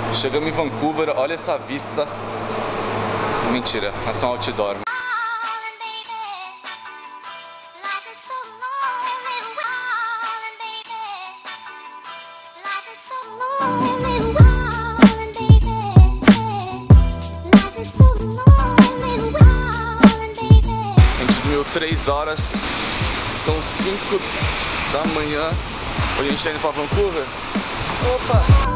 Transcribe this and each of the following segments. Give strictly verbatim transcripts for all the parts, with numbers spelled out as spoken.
Chegamos em Vancouver, olha essa vista. Mentira, é só um outdoor. A gente dormiu três horas, são cinco da manhã. Hoje a gente tá indo pra Vancouver. Opa!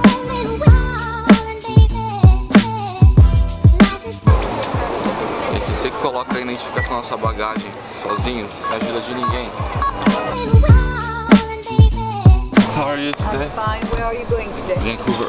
Você coloca aí na identificação da nossa bagagem sozinho, sem ajuda de ninguém. How are you today? I'm fine. Where are you going today? Vancouver.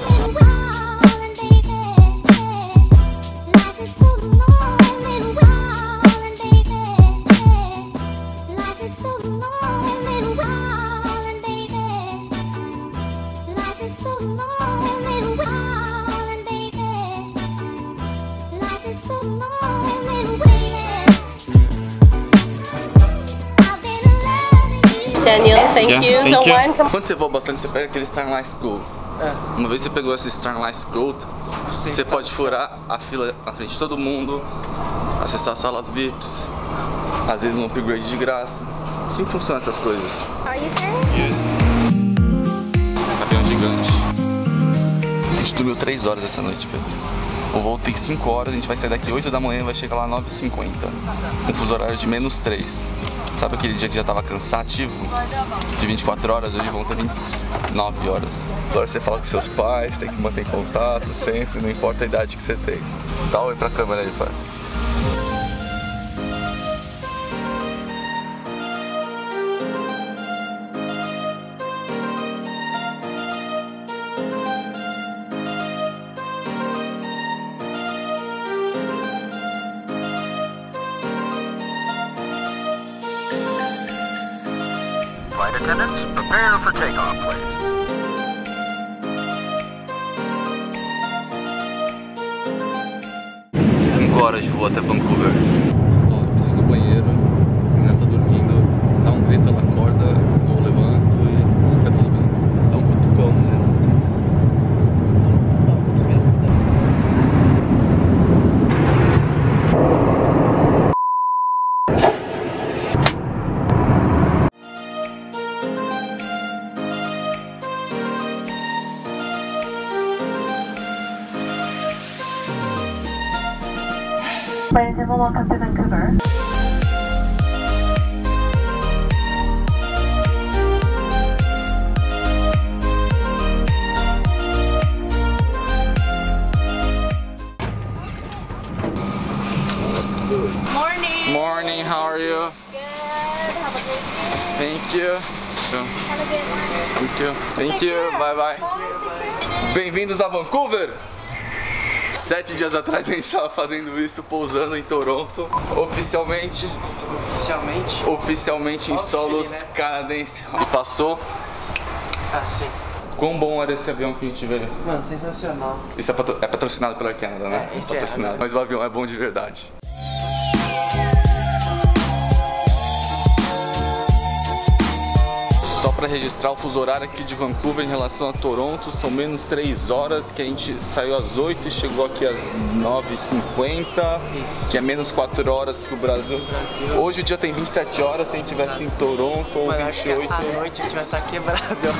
Daniel, thank Yeah, you. thank So you. one. Quando você voa bastante, você pega aquele Starlight Gold. É. Uma vez você pegou esse Starlight Gold, Sim, você tá pode certo. furar a fila na frente de todo mundo, acessar salas V I Ps, às vezes um upgrade de graça. Assim que funcionam essas coisas. Are you serious? Avião gigante. A gente dormiu três horas essa noite, Pedro. O voo tem cinco horas, a gente vai sair daqui oito da manhã e vai chegar lá nove e cinquenta. Um fuso horário de menos três. Sabe aquele dia que já tava cansativo? De vinte e quatro horas, hoje vão ter vinte e nove horas. Agora você fala com seus pais, tem que manter contato sempre, não importa a idade que você tem. Dá um oi pra câmera aí, pai. Flight attendants, prepare for takeoff, please. cinco horas de voo até Vancouver. Ó, preciso ir no banheiro, a menina tá dormindo, dá um grito, ela acorda, eu levanto e fica tudo bem. Dá um cutucão nela assim. Dá um cutucão. Ladies and gentlemen, welcome to Vancouver. Morning. Morning, how are you? Good. Have a great day. Thank you. Have a good one. Thank you. Thank you. Bye bye. Bem-vindos a Vancouver! Sete dias atrás a gente estava fazendo isso, pousando em Toronto. Oficialmente, Oficialmente, oficialmente em solos né? canadenses. E passou. assim. Quão bom era esse avião que a gente veio? Mano, sensacional. Isso é, patro... é patrocinado pela Air Canada, né? É, esse é, patrocinado. né? Mas o avião é bom de verdade. Só para registrar o fuso horário aqui de Vancouver em relação a Toronto, são menos três horas, que a gente saiu às oito e chegou aqui às nove e cinquenta, Isso. que é menos quatro horas que o Brasil. Brasil. Hoje o dia tem vinte e sete horas, se a gente estivesse em Toronto, ou Mano, acho vinte que e oito. à noite a gente vai estar quebrado.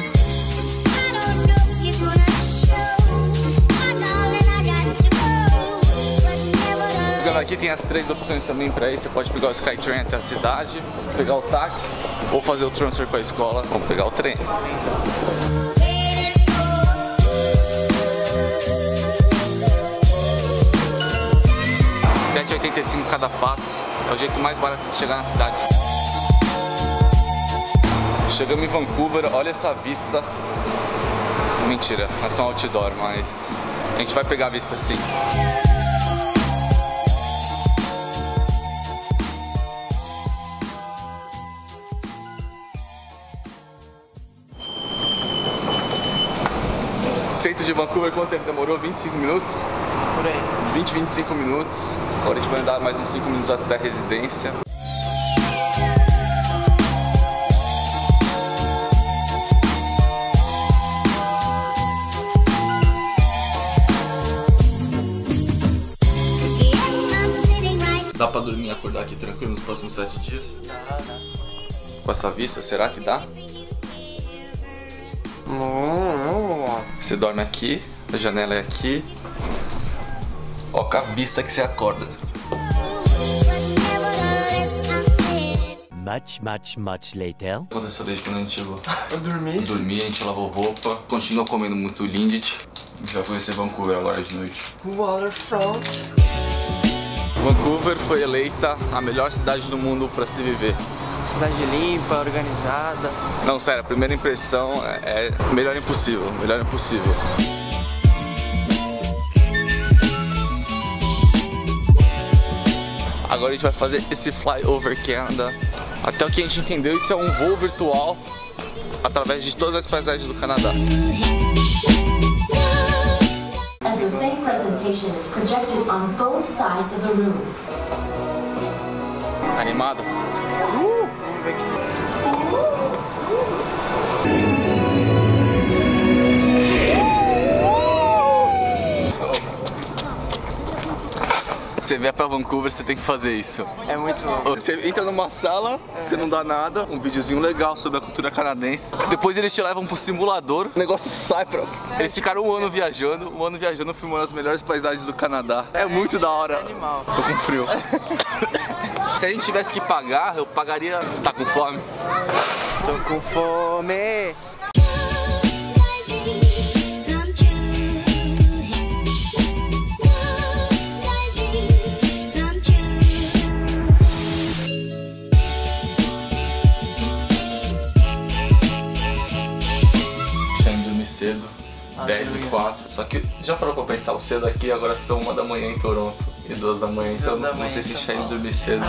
Chegando aqui tem as três opções também para ir. Você pode pegar o Skytrain até a cidade, pegar o táxi ou fazer o transfer com a escola. Vamos pegar o trem. sete e oitenta e cinco cada passe. É o jeito mais barato de chegar na cidade. Chegamos em Vancouver, olha essa vista. Mentira, é só um outdoor, mas a gente vai pegar a vista sim. Centro de Vancouver, quanto tempo demorou? vinte e cinco minutos? Por aí. vinte, vinte e cinco minutos. Agora a gente vai andar mais uns cinco minutos até a residência. Dá pra dormir e acordar aqui tranquilo nos próximos sete dias? Dá, dá. Com essa vista, será que dá? Você dorme aqui, a janela é aqui. Ó, com a vista que você acorda. Much, much, much later. O que aconteceu desde quando a gente chegou? Eu dormi. Eu dormi, a gente lavou roupa, continua comendo muito Lindt. A gente vai conhecer Vancouver agora de noite. Waterfront. Vancouver foi eleita a melhor cidade do mundo pra se viver. Cidade limpa, organizada. Não, sério, a primeira impressão é melhor impossível, melhor impossível. Agora a gente vai fazer esse flyover Canada. Até o que a gente entendeu, isso é um voo virtual através de todas as paisagens do Canadá. As the same presentation is projected on both sides of the room. Animado? Uh! Vamos ver aqui. Você vier pra Vancouver, você tem que fazer isso. É muito bom. Você entra numa sala, você não dá nada, um videozinho legal sobre a cultura canadense. Depois eles te levam pro simulador, o negócio sai pra... Eles ficaram um ano viajando, um ano viajando, filmando as melhores paisagens do Canadá. É muito da hora. Animal. Tô com frio. Se a gente tivesse que pagar, eu pagaria... Tá com fome? Tô com fome. Cedo, dez e quatro, só que já parou pra pensar, o cedo aqui agora são uma da manhã em Toronto e duas da manhã, então da não manhã sei se em São Shane Paulo. dormir cedo.